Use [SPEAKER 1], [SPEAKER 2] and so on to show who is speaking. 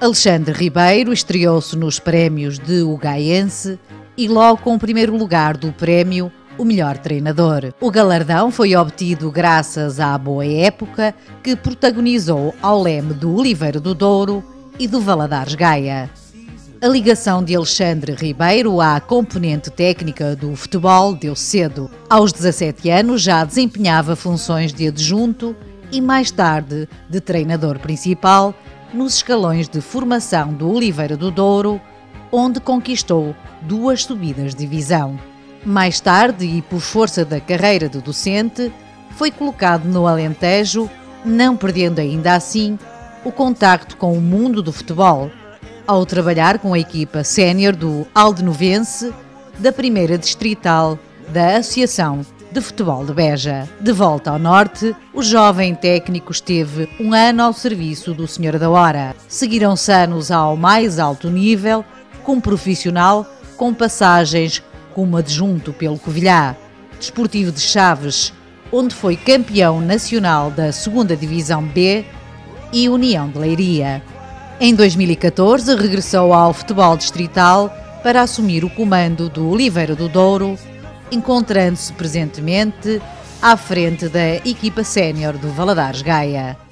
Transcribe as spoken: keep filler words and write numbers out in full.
[SPEAKER 1] Alexandre Ribeiro estreou-se nos prémios de O Gaiense e logo com o primeiro lugar do prémio O Melhor Treinador. O galardão foi obtido graças à boa época que protagonizou ao leme do Oliveira do Douro e do Valadares Gaia. A ligação de Alexandre Ribeiro à componente técnica do futebol deu cedo. Aos dezassete anos já desempenhava funções de adjunto e mais tarde de treinador principal nos escalões de formação do Oliveira do Douro, onde conquistou duas subidas de divisão. Mais tarde, e por força da carreira de docente, foi colocado no Alentejo, não perdendo ainda assim o contacto com o mundo do futebol, ao trabalhar com a equipa sénior do Aldenovense, da primeira distrital da Associação de Futebol de Beja. De volta ao norte, o jovem técnico esteve um ano ao serviço do Senhor da Hora. Seguiram-se anos ao mais alto nível, como profissional, com passagens como adjunto pelo Covilhã, Desportivo de Chaves, onde foi campeão nacional da segunda Divisão B, e União de Leiria. Em dois mil e catorze, regressou ao futebol distrital para assumir o comando do Oliveira do Douro, encontrando-se presentemente à frente da equipa sénior do Valadares Gaia.